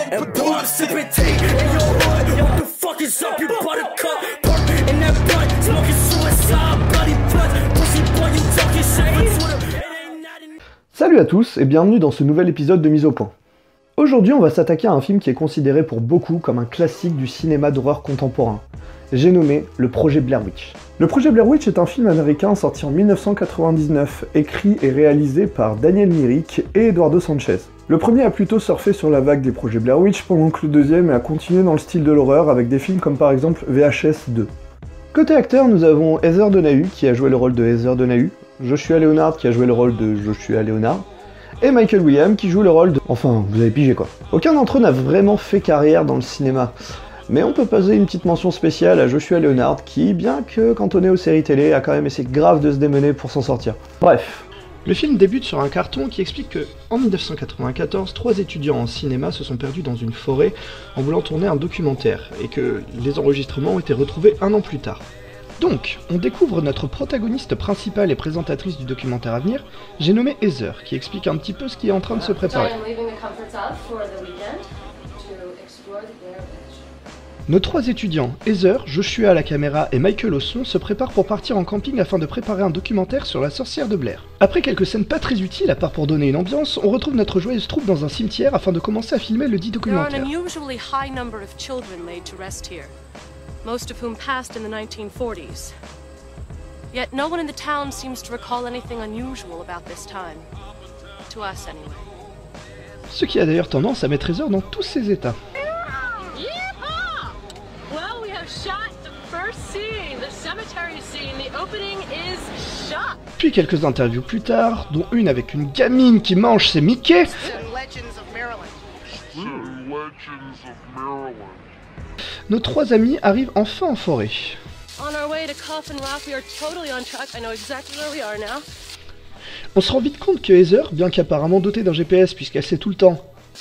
and boy, I'm sipping tea in your hood. What the fuck is up, you buttercup? Perk in that blunt, smoking suicide, bloody blood. Pussy boy, you talking shit for Twitter. It ain't nothing. Salut à tous et bienvenue dans ce nouvel épisode de Mise au Point. Aujourd'hui, on va s'attaquer à un film qui est considéré pour beaucoup comme un classique du cinéma d'horreur contemporain. J'ai nommé Le Projet Blair Witch. Le Projet Blair Witch est un film américain sorti en 1999, écrit et réalisé par Daniel Myrick et Eduardo Sanchez. Le premier a plutôt surfé sur la vague des projets Blair Witch, pendant que le deuxième a continué dans le style de l'horreur avec des films comme par exemple VHS 2. Côté acteur, nous avons Heather Donahue qui a joué le rôle de Heather Donahue, Joshua Leonard qui a joué le rôle de Joshua Leonard, et Michael Williams qui joue le rôle de... Enfin, vous avez pigé quoi. Aucun d'entre eux n'a vraiment fait carrière dans le cinéma. Mais on peut poser une petite mention spéciale à Joshua Leonard qui, bien que cantonné aux séries télé, a quand même essayé grave de se démener pour s'en sortir. Bref. Le film débute sur un carton qui explique que, en 1994, 3 étudiants en cinéma se sont perdus dans une forêt en voulant tourner un documentaire, et que les enregistrements ont été retrouvés 1 an plus tard. Donc, on découvre notre protagoniste principale et présentatrice du documentaire à venir, j'ai nommé Heather, qui explique un petit peu ce qui est en train de se préparer. Nos 3 étudiants, Heather, Joshua à la caméra et Michael au son, se préparent pour partir en camping afin de préparer un documentaire sur la sorcière de Blair. Après quelques scènes pas très utiles, à part pour donner une ambiance, on retrouve notre joyeuse troupe dans un cimetière afin de commencer à filmer le dit documentaire. Most of whom passed in the 1940s. Yet no one in the town seems to recall anything unusual about this time. To us, anyway. Ce qui a d'ailleurs tendance à mettre Heather dans tous ses états. Well, we have shot the first scene, the cemetery scene. The opening is shot. Puis quelques interviews plus tard, dont une avec une gamine qui mange ses Mickey. Nos 3 amis arrivent enfin en forêt. On se rend vite compte que Heather, bien qu'apparemment dotée d'un GPS puisqu'elle sait tout le temps,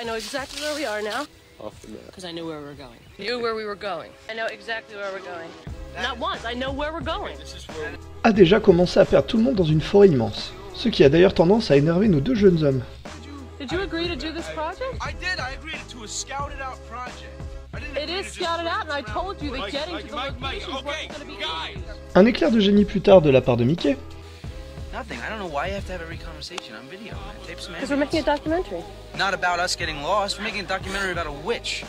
a déjà commencé à perdre tout le monde dans une forêt immense. Ce qui a d'ailleurs tendance à énerver nos 2 jeunes hommes. Did you agree to do this project? I did. I agreed to a scouted out project. It is scouted out, and I told you that getting to the locations wasn't going to be easy. Un éclair de génie plus tard de la part de Mickey. Nothing. I don't know why you have to have every conversation on video. Tape some Because we're making a documentary. Not about us getting lost. We're making a documentary about a witch.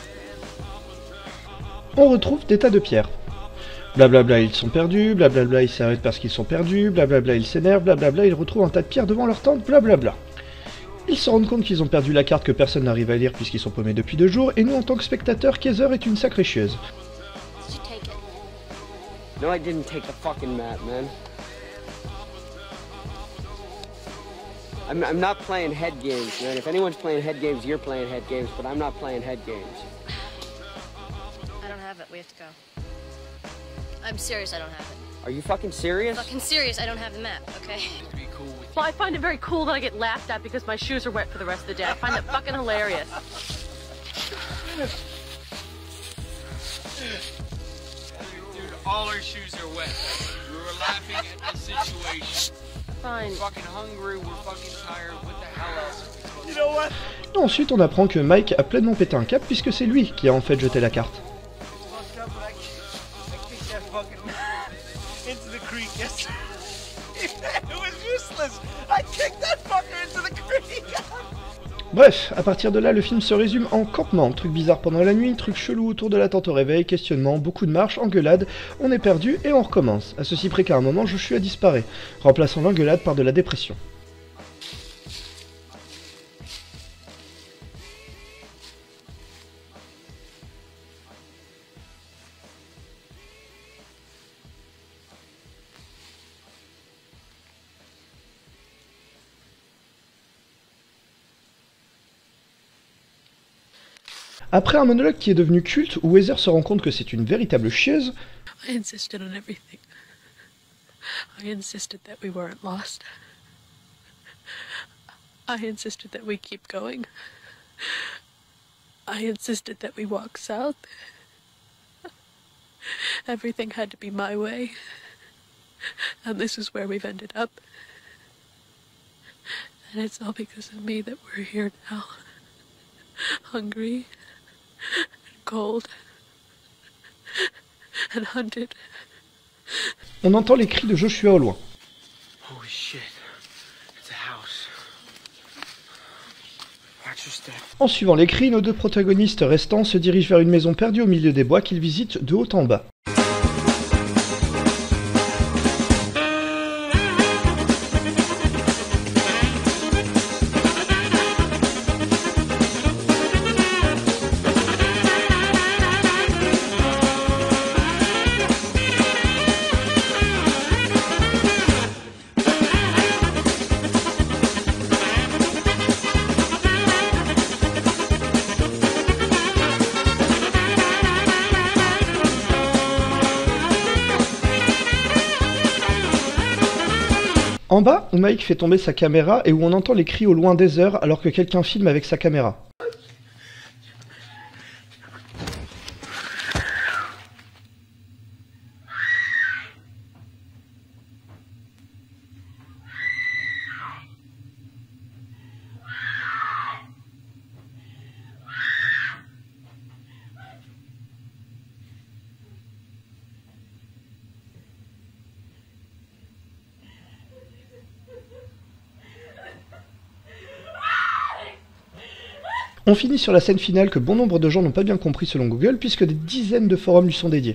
On retrouve des tas de pierres. Blablabla, ils sont perdus, blablabla, ils s'arrêtent parce qu'ils sont perdus, blablabla, ils s'énervent, blablabla, ils retrouvent un tas de pierres devant leur tente, blablabla. Ils se rendent compte qu'ils ont perdu la carte que personne n'arrive à lire puisqu'ils sont paumés depuis 2 jours, et nous en tant que spectateurs, Heather est une sacrée chieuse. No, I didn't take the fucking map, man. I'm not playing head games, man. If anyone's playing head games, you're playing head games, but I'm not playing head games. I don't have it. We have to go. I'm serious, I don't have it. Are you fucking serious? Fucking serious, I don't have the map, okay? Well, I find it very cool that I get laughed at because my shoes are wet for the rest of the day. I find that fucking hilarious. Dude, all our shoes are wet. We were laughing at the situation. Fine. We're fucking hungry, we're fucking tired. What the hell else? You know what? Ensuite, on apprend que Mike a pleinement pété un câble puisque c'est lui qui a en fait jeté la carte. Into the creek yesterday. It was useless. I kicked that fucker into the creek. Bref, à partir de là, le film se résume en campement, truc bizarre pendant la nuit, truc chelou autour de la tente au réveil, questionnement, beaucoup de marches, engueulades, on est perdu et on recommence. À ceci près qu'à un moment, Joshua disparaît, remplaçant l'engueulade par de la dépression. Après un monologue qui est devenu culte, où Heather se rend compte que c'est une véritable chieuse, I insisted on everything. I insisted that we weren't lost. I insisted that we keep going. I insisted that we walk south. Everything had to be my way. And this is where we've ended up. And it's all because of me that we're here now. Hungry cold and hunted. On entend les cris de Joshua au loin. Holy shit. It's a house. Watch your step. En suivant les cris, nos deux protagonistes restants se dirigent vers une maison perdue au milieu des bois qu'ils visitent de haut en bas. En bas, où Mike fait tomber sa caméra et où on entend les cris au loin des heures alors que quelqu'un filme avec sa caméra. On finit sur la scène finale que bon nombre de gens n'ont pas bien compris selon Google, puisque des dizaines de forums lui sont dédiés.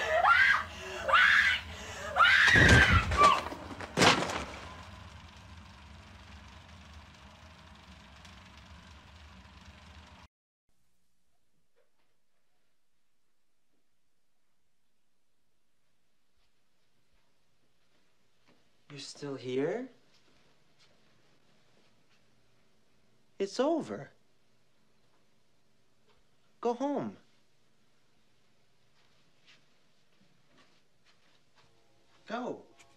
You're still here? It's over. Go home. Go.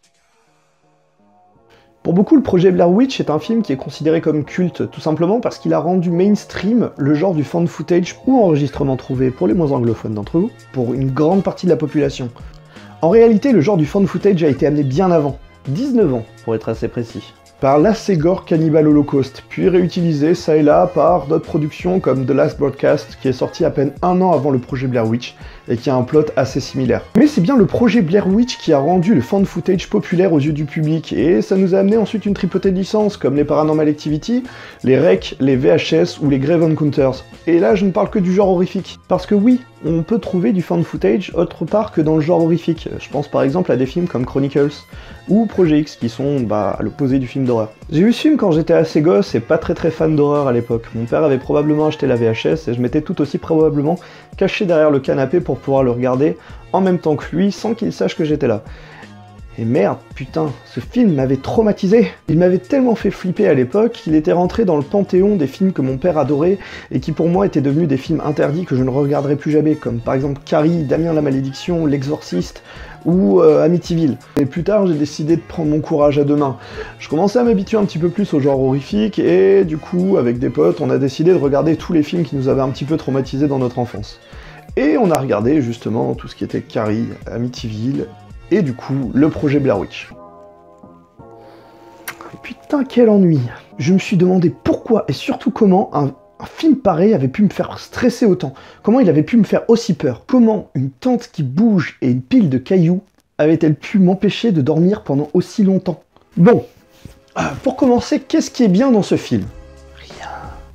Pour beaucoup, le projet Blair Witch est un film qui est considéré comme culte, tout simplement parce qu'il a rendu mainstream le genre du found footage ou enregistrement trouvé pour les moins anglophones d'entre vous, pour une grande partie de la population. En réalité, le genre du found footage a été amené bien avant, 19 ans pour être assez précis, par l'Assez Gore Cannibal Holocaust, puis réutilisé ça et là par d'autres productions comme The Last Broadcast, qui est sorti à peine un an avant le projet Blair Witch, et qui a un plot assez similaire. Mais c'est bien le projet Blair Witch qui a rendu le found footage populaire aux yeux du public, et ça nous a amené ensuite une tripotée de licences, comme les Paranormal Activity, les REC, les VHS ou les Grave Encounters. Et là, je ne parle que du genre horrifique. Parce que oui, on peut trouver du found footage autre part que dans le genre horrifique. Je pense par exemple à des films comme Chronicles, ou Projet X, qui sont à l'opposé du film d'horreur. J'ai vu ce film quand j'étais assez gosse et pas très fan d'horreur à l'époque. Mon père avait probablement acheté la VHS et je m'étais tout aussi probablement caché derrière le canapé pour pouvoir le regarder en même temps que lui, sans qu'il sache que j'étais là. Et merde, putain, ce film m'avait traumatisé. Il m'avait tellement fait flipper à l'époque qu'il était rentré dans le panthéon des films que mon père adorait et qui pour moi étaient devenus des films interdits que je ne regarderai plus jamais, comme par exemple Carrie, Damien la Malédiction, L'Exorciste ou Amityville. Et plus tard, j'ai décidé de prendre mon courage à deux mains. Je commençais à m'habituer un petit peu plus au genre horrifique et du coup, avec des potes, on a décidé de regarder tous les films qui nous avaient un petit peu traumatisés dans notre enfance. Et on a regardé justement tout ce qui était Carrie, Amityville, et du coup, le projet Blair Witch. Putain, quel ennui! Je me suis demandé pourquoi et surtout comment un film pareil avait pu me faire stresser autant. Comment il avait pu me faire aussi peur. Comment une tente qui bouge et une pile de cailloux avait-elle pu m'empêcher de dormir pendant aussi longtemps? Bon, pour commencer, qu'est-ce qui est bien dans ce film? Rien.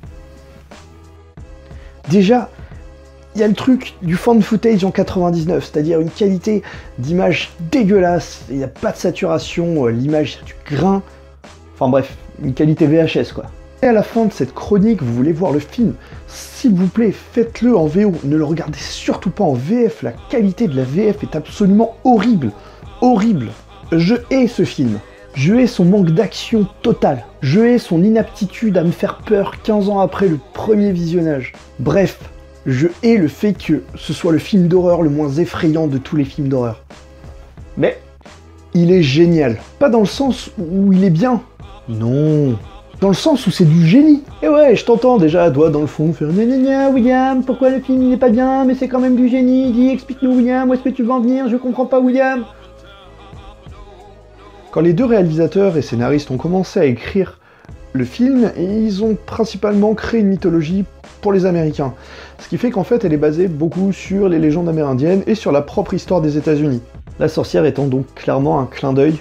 Déjà, il y a le truc du found footage en 99, c'est-à-dire une qualité d'image dégueulasse, il n'y a pas de saturation, l'image a du grain, enfin bref, une qualité VHS quoi. Et à la fin de cette chronique, vous voulez voir le film, s'il vous plaît, faites-le en VO, ne le regardez surtout pas en VF, la qualité de la VF est absolument horrible, horrible. Je hais ce film, je hais son manque d'action totale, je hais son inaptitude à me faire peur 15 ans après le premier visionnage. Bref, je hais le fait que ce soit le film d'horreur le moins effrayant de tous les films d'horreur. Mais il est génial. Pas dans le sens où il est bien. Non. Dans le sens où c'est du génie. Et ouais, je t'entends déjà, toi, dans le fond, faire gna gna gna, William, pourquoi le film il n'est pas bien, mais c'est quand même du génie. Dis, explique-nous, William, où est-ce que tu veux en venir, je comprends pas, William. Quand les deux réalisateurs et scénaristes ont commencé à écrire le film, ils ont principalement créé une mythologie pour les Américains. Ce qui fait qu'en fait, elle est basée beaucoup sur les légendes amérindiennes et sur la propre histoire des États-Unis. La sorcière étant donc clairement un clin d'œil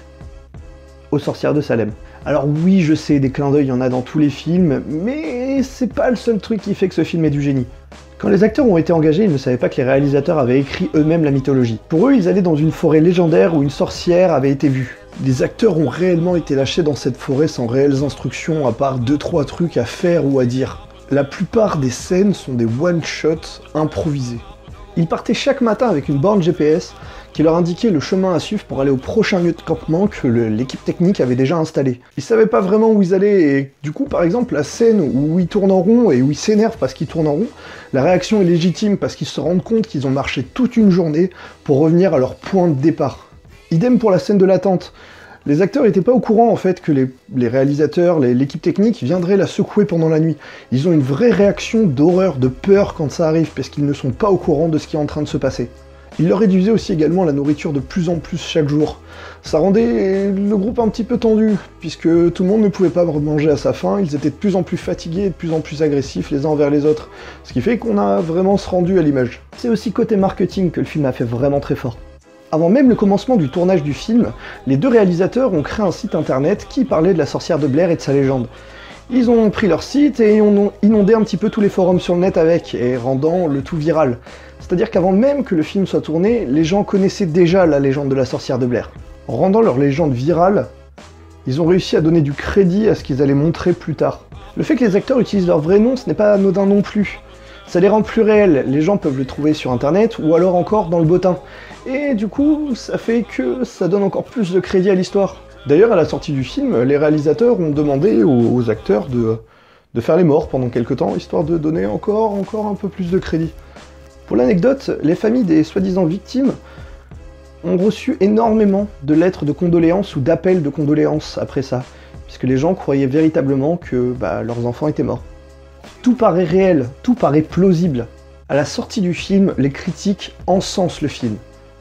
aux sorcières de Salem. Alors oui, je sais, des clins d'œil, il y en a dans tous les films, mais c'est pas le seul truc qui fait que ce film est du génie. Quand les acteurs ont été engagés, ils ne savaient pas que les réalisateurs avaient écrit eux-mêmes la mythologie. Pour eux, ils allaient dans une forêt légendaire où une sorcière avait été vue. Les acteurs ont réellement été lâchés dans cette forêt sans réelles instructions, à part 2-3 trucs à faire ou à dire. La plupart des scènes sont des one-shots improvisés. Ils partaient chaque matin avec une borne GPS qui leur indiquait le chemin à suivre pour aller au prochain lieu de campement que l'équipe technique avait déjà installé. Ils savaient pas vraiment où ils allaient, et du coup, par exemple, la scène où ils tournent en rond et où ils s'énervent parce qu'ils tournent en rond, la réaction est légitime parce qu'ils se rendent compte qu'ils ont marché toute une journée pour revenir à leur point de départ. Idem pour la scène de l'attente. Les acteurs n'étaient pas au courant en fait que les réalisateurs, l'équipe technique viendraient la secouer pendant la nuit. Ils ont une vraie réaction d'horreur, de peur quand ça arrive, parce qu'ils ne sont pas au courant de ce qui est en train de se passer. Ils leur réduisaient aussi également la nourriture de plus en plus chaque jour. Ça rendait le groupe un petit peu tendu, puisque tout le monde ne pouvait pas manger à sa faim, ils étaient de plus en plus fatigués et de plus en plus agressifs les uns envers les autres. Ce qui fait qu'on a vraiment se rendu à l'image. C'est aussi côté marketing que le film a fait vraiment très fort. Avant même le commencement du tournage du film, les deux réalisateurs ont créé un site internet qui parlait de la sorcière de Blair et de sa légende. Ils ont pris leur site et ont inondé un petit peu tous les forums sur le net avec, et rendant le tout viral. C'est-à-dire qu'avant même que le film soit tourné, les gens connaissaient déjà la légende de la sorcière de Blair. En rendant leur légende virale, ils ont réussi à donner du crédit à ce qu'ils allaient montrer plus tard. Le fait que les acteurs utilisent leur vrai nom, ce n'est pas anodin non plus. Ça les rend plus réels, les gens peuvent le trouver sur internet ou alors encore dans le bottin. Et du coup, ça fait que ça donne encore plus de crédit à l'histoire. D'ailleurs, à la sortie du film, les réalisateurs ont demandé aux acteurs de faire les morts pendant quelques temps, histoire de donner encore un peu plus de crédit. Pour l'anecdote, les familles des soi-disant victimes ont reçu énormément de lettres de condoléances ou d'appels de condoléances après ça, puisque les gens croyaient véritablement que leurs enfants étaient morts. Tout paraît réel, tout paraît plausible. À la sortie du film, les critiques encensent le film.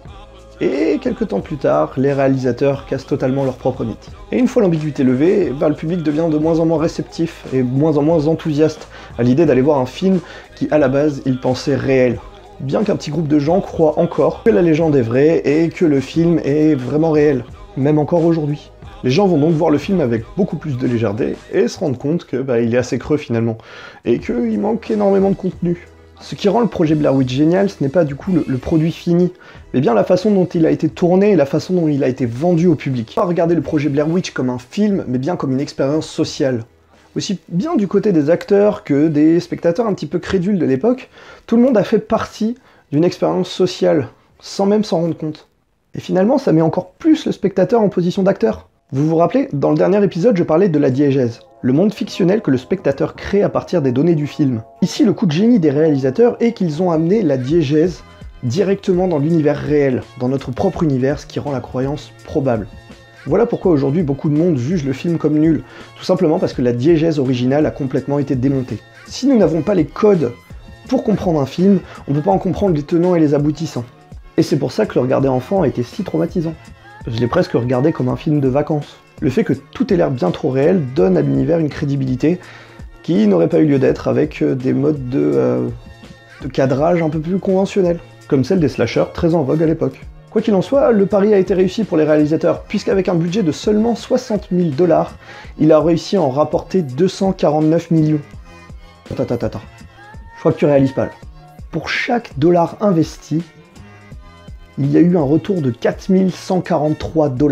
Et quelques temps plus tard, les réalisateurs cassent totalement leur propre mythe. Et une fois l'ambiguïté levée, le public devient de moins en moins réceptif et moins en moins enthousiaste à l'idée d'aller voir un film qui, à la base, ils pensaient réel. Bien qu'un petit groupe de gens croient encore que la légende est vraie et que le film est vraiment réel, même encore aujourd'hui. Les gens vont donc voir le film avec beaucoup plus de légèreté et se rendre compte que il est assez creux finalement, et qu'il manque énormément de contenu. Ce qui rend le projet Blair Witch génial, ce n'est pas du coup le produit fini, mais bien la façon dont il a été tourné et la façon dont il a été vendu au public. Pas regarder le projet Blair Witch comme un film, mais bien comme une expérience sociale. Aussi bien du côté des acteurs que des spectateurs un petit peu crédules de l'époque, tout le monde a fait partie d'une expérience sociale, sans même s'en rendre compte. Et finalement, ça met encore plus le spectateur en position d'acteur. Vous vous rappelez, dans le dernier épisode, je parlais de la diégèse, le monde fictionnel que le spectateur crée à partir des données du film. Ici, le coup de génie des réalisateurs est qu'ils ont amené la diégèse directement dans l'univers réel, dans notre propre univers, ce qui rend la croyance probable. Voilà pourquoi aujourd'hui beaucoup de monde juge le film comme nul, tout simplement parce que la diégèse originale a complètement été démontée. Si nous n'avons pas les codes pour comprendre un film, on ne peut pas en comprendre les tenants et les aboutissants. Et c'est pour ça que le regarder enfant a été si traumatisant. Je l'ai presque regardé comme un film de vacances. Le fait que tout ait l'air bien trop réel donne à l'univers une crédibilité qui n'aurait pas eu lieu d'être avec des modes de cadrage un peu plus conventionnels, comme celle des slashers très en vogue à l'époque. Quoi qu'il en soit, le pari a été réussi pour les réalisateurs, puisqu'avec un budget de seulement 60 000 $, il a réussi à en rapporter 249 millions. Attends. Je crois que tu réalises pas là. Pour chaque dollar investi, il y a eu un retour de 4143 $.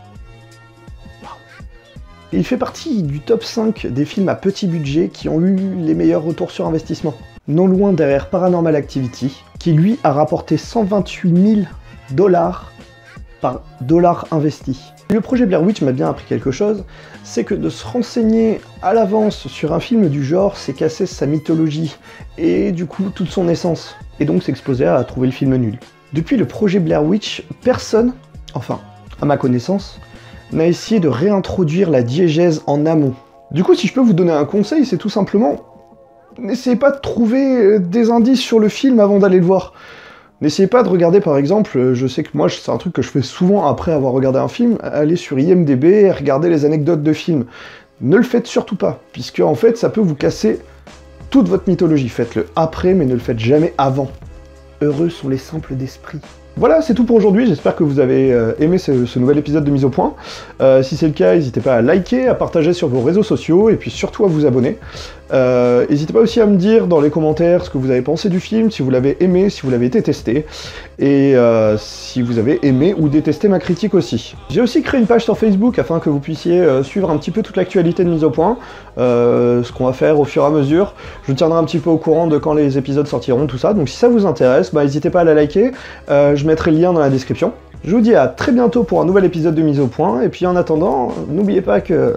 Il fait partie du top 5 des films à petit budget qui ont eu les meilleurs retours sur investissement. Non loin derrière Paranormal Activity, qui lui a rapporté 128 000 $ par dollar investi. Le projet Blair Witch m'a bien appris quelque chose, c'est que de se renseigner à l'avance sur un film du genre, c'est casser sa mythologie, et du coup toute son essence, et donc s'exposer à trouver le film nul. Depuis le projet Blair Witch, personne, enfin, à ma connaissance, n'a essayé de réintroduire la diégèse en amont. Du coup, si je peux vous donner un conseil, c'est tout simplement, n'essayez pas de trouver des indices sur le film avant d'aller le voir. N'essayez pas de regarder, par exemple, je sais que moi, c'est un truc que je fais souvent après avoir regardé un film, aller sur IMDb et regarder les anecdotes de films. ne le faites surtout pas, puisque en fait ça peut vous casser toute votre mythologie. Faites-le après, mais ne le faites jamais avant. Heureux sont les simples d'esprit. Voilà, c'est tout pour aujourd'hui, j'espère que vous avez aimé ce nouvel épisode de Mise au Point. Si c'est le cas, n'hésitez pas à liker, à partager sur vos réseaux sociaux, et puis surtout à vous abonner. N'hésitez pas aussi à me dire dans les commentaires ce que vous avez pensé du film, si vous l'avez aimé, si vous l'avez détesté, et si vous avez aimé ou détesté ma critique aussi. J'ai aussi créé une page sur Facebook afin que vous puissiez suivre un petit peu toute l'actualité de Mise au Point, ce qu'on va faire au fur et à mesure. Je vous tiendrai un petit peu au courant de quand les épisodes sortiront, tout ça, donc si ça vous intéresse, n'hésitez pas à la liker, je mettrai le lien dans la description. Je vous dis à très bientôt pour un nouvel épisode de Mise au Point, et puis en attendant, n'oubliez pas que...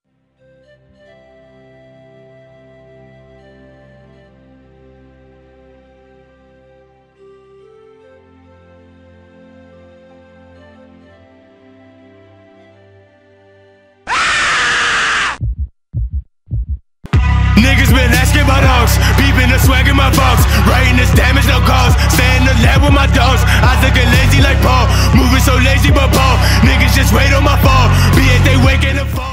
Niggas been asking about dogs, peeping the swag in my box, writing this damage no cause, stay in the lab with my dogs, I look lazy like Paul, moving so lazy but Paul, niggas just wait on my fall, be it they waking up fall.